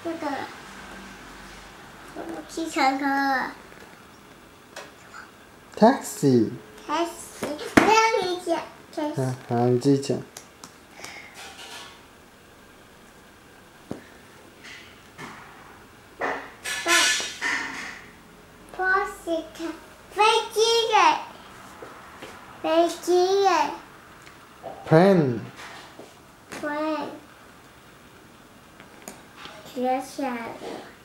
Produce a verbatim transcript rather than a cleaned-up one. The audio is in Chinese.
这个计程车。 Taxi。 Taxi，我让你讲。 嗯，好，你自己讲。 Bus，飞机耶，飞机耶。 Plane。 Plane，学起来了。